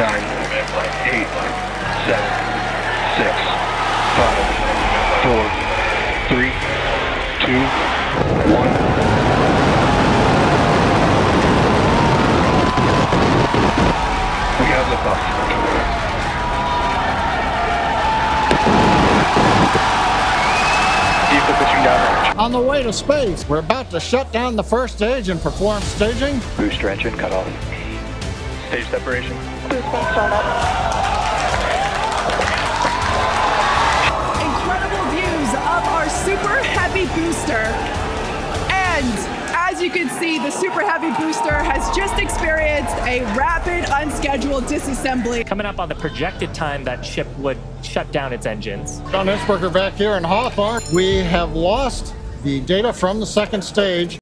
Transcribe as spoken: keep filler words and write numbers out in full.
nine, eight, seven, six, five, four, three, two, one. We have liftoff. Vehicle pitching downrange. On the way to space, we're about to shut down the first stage and perform staging. Booster engine cut off. Stage separation. Booster startup. Incredible views of our Super Heavy Booster. And as you can see, the Super Heavy Booster has just experienced a rapid unscheduled disassembly. Coming up on the projected time that ship would shut down its engines. John Hinsberger back here in Hawthorne. We have lost the data from the second stage.